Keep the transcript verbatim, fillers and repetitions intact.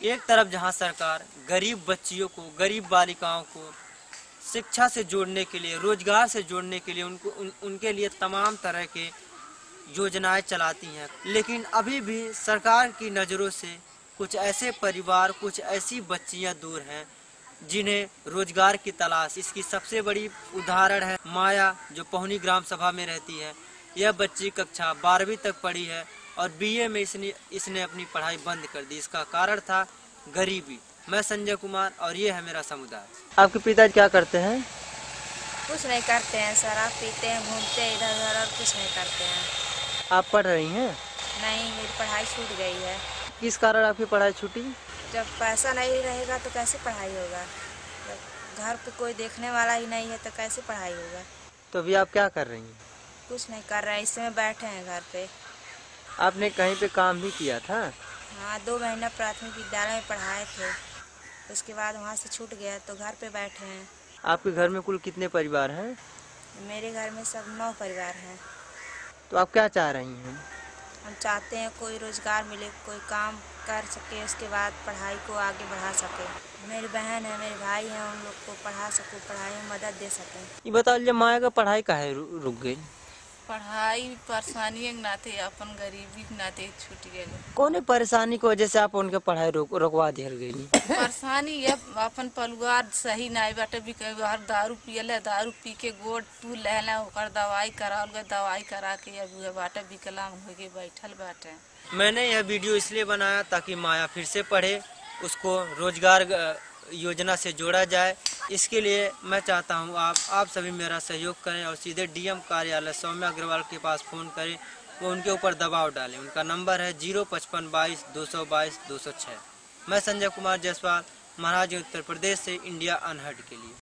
एक तरफ जहां सरकार गरीब बच्चियों को, गरीब बालिकाओं को शिक्षा से जोड़ने के लिए, रोजगार से जोड़ने के लिए उनको उन, उनके लिए तमाम तरह के योजनाएं चलाती हैं, लेकिन अभी भी सरकार की नज़रों से कुछ ऐसे परिवार, कुछ ऐसी बच्चियां दूर हैं जिन्हें रोजगार की तलाश। इसकी सबसे बड़ी उदाहरण है माया, जो पहुनी ग्राम सभा में रहती है। यह बच्ची कक्षा बारहवीं तक पढ़ी है और बीए में इसने इसने अपनी पढ़ाई बंद कर दी। इसका कारण था गरीबी। मैं संजय कुमार और ये है मेरा समुदाय। आपके पिताजी क्या करते हैं? कुछ नहीं करते हैं, शराब पीते हैं, घूमते हैं इधर उधर और कुछ नहीं करते हैं। आप पढ़ रही हैं? नहीं, मेरी पढ़ाई छूट गई है। किस कारण आपकी पढ़ाई छूटी? जब पैसा नहीं रहेगा तो कैसे पढ़ाई होगा? जब घर पे कोई देखने वाला ही नहीं है तो कैसे पढ़ाई होगा? तो अभी आप क्या कर रही हैं? कुछ नहीं कर रहे हैं, इस समय बैठे हैं घर पे। आपने कहीं पे काम भी किया था? हाँ, दो महीना प्राथमिक विद्यालय में पढ़ाए थे, उसके बाद वहाँ से छूट गया तो घर पे बैठे हैं। आपके घर में कुल कितने परिवार हैं? मेरे घर में सब नौ परिवार हैं। तो आप क्या चाह रही हैं? हम चाहते हैं कोई रोजगार मिले, कोई काम कर सके, उसके बाद पढ़ाई को आगे बढ़ा सके। मेरी बहन है, मेरे भाई हैं, उन लोग को पढ़ा सकूँ, पढ़ाई में मदद दे सकें। ये बताओ, जब माया का पढ़ाई काहे रु- रुक गई? पढ़ाई परेशानी के नाते, अपन गरीबी के नाते छूट गए। कौन परेशानी की वजह से आप उनके पढ़ाई रोक रुकवा दिया गई? परेशानी ये अपन परिवार सही नहीं बाटे, भी कई बार दारू पियले, दारू पी के गोड़ टूल लेला, ओकर दवाई करावल गए, दवाई करा के अब उहे बाटे विकलांग हो के बैठल बाटे। मैंने यह वीडियो इसलिए बनाया ताकि माया फिर से पढ़े, उसको रोजगार अ, योजना से जोड़ा जाए। इसके लिए मैं चाहता हूं आप आप सभी मेरा सहयोग करें और सीधे डीएम कार्यालय सौम्या अग्रवाल के पास फ़ोन करें, वो उनके ऊपर दबाव डालें। उनका नंबर है जीरो पचपन बाईस दो सौ बाईस दो सौ छः। मैं संजय कुमार जायसवाल, महाराज उत्तर प्रदेश से, इंडिया अनहर्ड के लिए।